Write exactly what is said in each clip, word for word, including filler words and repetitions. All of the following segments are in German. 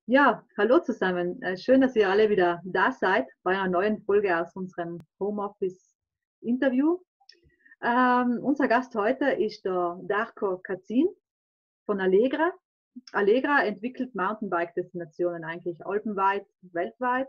Ja, hallo zusammen. Äh, Schön, dass ihr alle wieder da seid bei einer neuen Folge aus unserem Homeoffice-Interview. Ähm, unser Gast heute ist der Darko Kacin von Allegra. Allegra entwickelt Mountainbike-Destinationen eigentlich alpenweit, weltweit.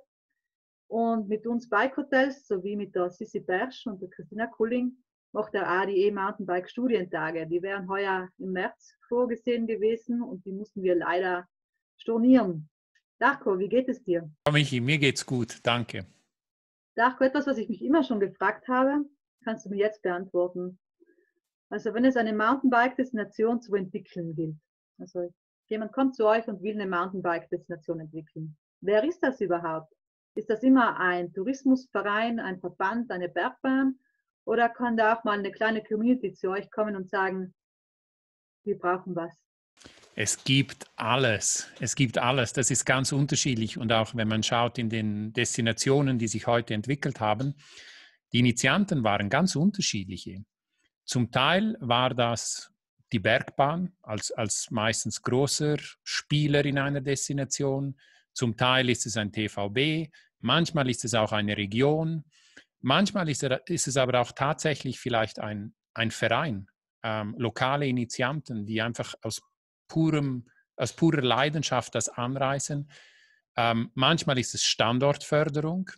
Und mit uns Bike-Hotels sowie mit der Sissi Bersch und der Christina Kulling macht er auch die E-Mountainbike-Studientage. Die wären heuer im März vorgesehen gewesen und die mussten wir leider stornieren. Darko, wie geht es dir? Ja, Michi, mir geht's gut, danke. Darko, etwas, was ich mich immer schon gefragt habe, kannst du mir jetzt beantworten. Also wenn es eine Mountainbike-Destination zu entwickeln gilt, also jemand kommt zu euch und will eine Mountainbike-Destination entwickeln. Wer ist das überhaupt? Ist das immer ein Tourismusverein, ein Verband, eine Bergbahn? Oder kann da auch mal eine kleine Community zu euch kommen und sagen, wir brauchen was? Es gibt alles. Es gibt alles. Das ist ganz unterschiedlich. Und auch wenn man schaut in den Destinationen, die sich heute entwickelt haben, die Initianten waren ganz unterschiedliche. Zum Teil war das die Bergbahn als, als meistens großer Spieler in einer Destination. Zum Teil ist es ein T V B. Manchmal ist es auch eine Region. Manchmal ist, er, ist es aber auch tatsächlich vielleicht ein, ein Verein, ähm, lokale Initianten, die einfach aus, purem, aus purer Leidenschaft das anreißen. Ähm, manchmal ist es Standortförderung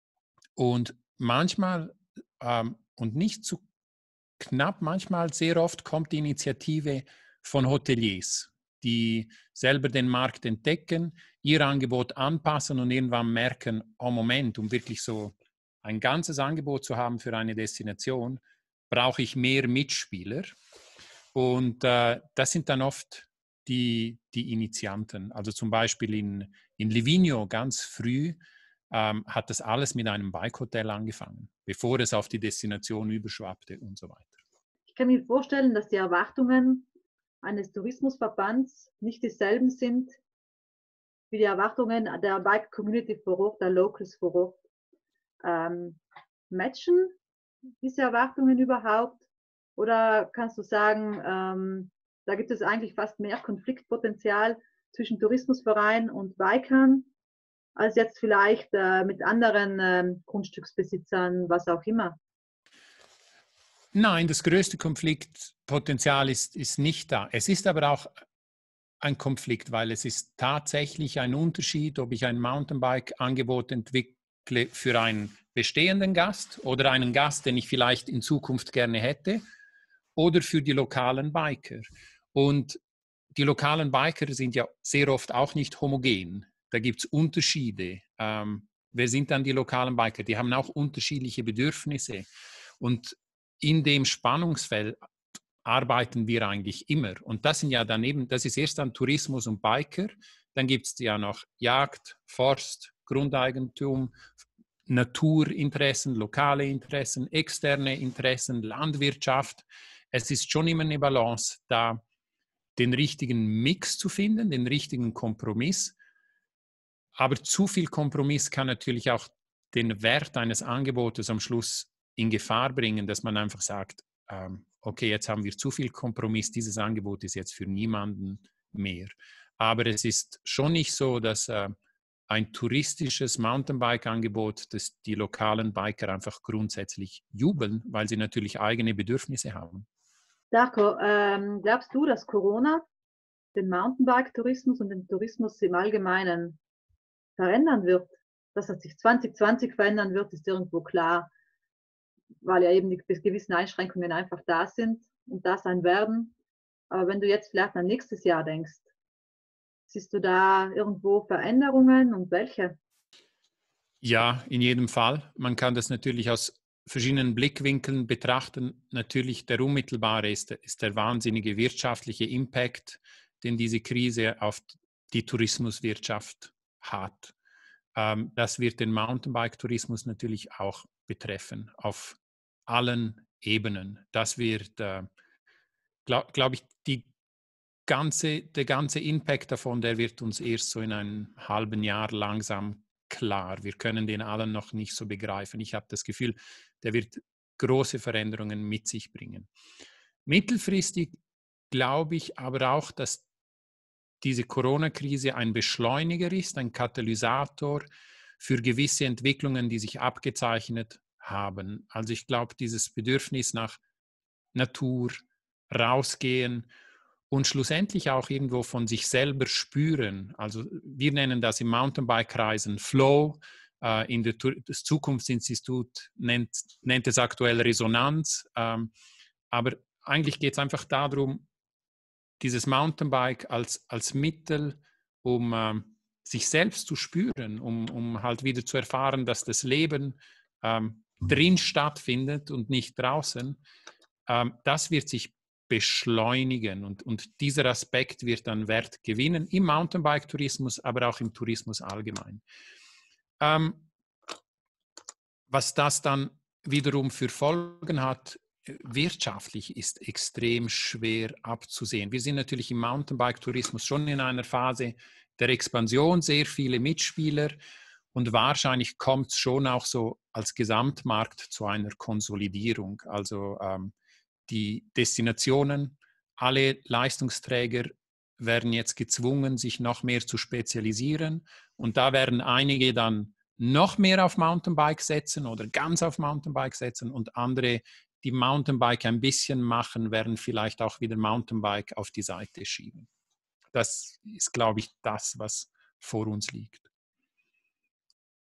und manchmal, ähm, und nicht zu knapp, manchmal sehr oft kommt die Initiative von Hoteliers, die selber den Markt entdecken, ihr Angebot anpassen und irgendwann merken, oh Moment, um wirklich so ein ganzes Angebot zu haben für eine Destination, brauche ich mehr Mitspieler. Und äh, das sind dann oft die, die Initianten. Also zum Beispiel in, in Livigno ganz früh ähm, hat das alles mit einem Bike-Hotel angefangen, bevor es auf die Destination überschwappte und so weiter. Ich kann mir vorstellen, dass die Erwartungen eines Tourismusverbands nicht dieselben sind wie die Erwartungen der Bike-Community vor Ort, der Locals vor Ort. Ähm, matchen diese Erwartungen überhaupt? Oder kannst du sagen, ähm, da gibt es eigentlich fast mehr Konfliktpotenzial zwischen Tourismusvereinen und Bikern, als jetzt vielleicht äh, mit anderen ähm, Grundstücksbesitzern, was auch immer? Nein, das größte Konfliktpotenzial ist, ist nicht da. Es ist aber auch ein Konflikt, weil es ist tatsächlich ein Unterschied, ob ich ein Mountainbike-Angebot entwickle für einen bestehenden Gast oder einen Gast, den ich vielleicht in Zukunft gerne hätte, oder für die lokalen Biker. Und die lokalen Biker sind ja sehr oft auch nicht homogen. Da gibt es Unterschiede. Ähm, wer sind dann die lokalen Biker? Die haben auch unterschiedliche Bedürfnisse. Und in dem Spannungsfeld arbeiten wir eigentlich immer. Und das sind ja daneben, das ist erst dann Tourismus und Biker. Dann gibt es ja noch Jagd, Forst, Grundeigentum, Naturinteressen, lokale Interessen, externe Interessen, Landwirtschaft. Es ist schon immer eine Balance, da den richtigen Mix zu finden, den richtigen Kompromiss. Aber zu viel Kompromiss kann natürlich auch den Wert eines Angebotes am Schluss in Gefahr bringen, dass man einfach sagt, ähm, okay, jetzt haben wir zu viel Kompromiss, dieses Angebot ist jetzt für niemanden mehr. Aber es ist schon nicht so, dass äh, ein touristisches Mountainbike-Angebot, das die lokalen Biker einfach grundsätzlich jubeln, weil sie natürlich eigene Bedürfnisse haben. Darko, ähm, glaubst du, dass Corona den Mountainbike-Tourismus und den Tourismus im Allgemeinen verändern wird? Dass es sich zwanzig zwanzig verändern wird, ist irgendwo klar, weil ja eben die gewissen Einschränkungen einfach da sind und da sein werden. Aber wenn du jetzt vielleicht an nächstes Jahr denkst, siehst du da irgendwo Veränderungen und welche? Ja, in jedem Fall. Man kann das natürlich aus verschiedenen Blickwinkeln betrachten. Natürlich der unmittelbare ist, ist der wahnsinnige wirtschaftliche Impact, den diese Krise auf die Tourismuswirtschaft hat. Ähm, das wird den Mountainbike-Tourismus natürlich auch betreffen, auf allen Ebenen. Das wird, äh, glaube glaub ich, die ganze, der ganze Impact davon, der wird uns erst so in einem halben Jahr langsam klar. Wir können den allen noch nicht so begreifen. Ich habe das Gefühl, der wird große Veränderungen mit sich bringen. Mittelfristig glaube ich aber auch, dass diese Corona-Krise ein Beschleuniger ist, ein Katalysator für gewisse Entwicklungen, die sich abgezeichnet haben. Also ich glaube, dieses Bedürfnis nach Natur, rausgehen und schlussendlich auch irgendwo von sich selber spüren. Also wir nennen das im Mountainbike-Kreisen Flow. Äh, in der, das Zukunftsinstitut nennt, nennt es aktuell Resonanz. Ähm, aber eigentlich geht es einfach darum, dieses Mountainbike als, als Mittel, um ähm, sich selbst zu spüren, um, um halt wieder zu erfahren, dass das Leben ähm, drin stattfindet und nicht draußen. Ähm, das wird sich beschleunigen und, und dieser Aspekt wird dann Wert gewinnen im Mountainbike-Tourismus, aber auch im Tourismus allgemein. Ähm, was das dann wiederum für Folgen hat, wirtschaftlich ist extrem schwer abzusehen. Wir sind natürlich im Mountainbike-Tourismus schon in einer Phase der Expansion, sehr viele Mitspieler und wahrscheinlich kommt es schon auch so als Gesamtmarkt zu einer Konsolidierung. Also ähm, die Destinationen, alle Leistungsträger werden jetzt gezwungen, sich noch mehr zu spezialisieren und da werden einige dann noch mehr auf Mountainbike setzen oder ganz auf Mountainbike setzen und andere, die Mountainbike ein bisschen machen, werden vielleicht auch wieder Mountainbike auf die Seite schieben. Das ist, glaube ich, das, was vor uns liegt.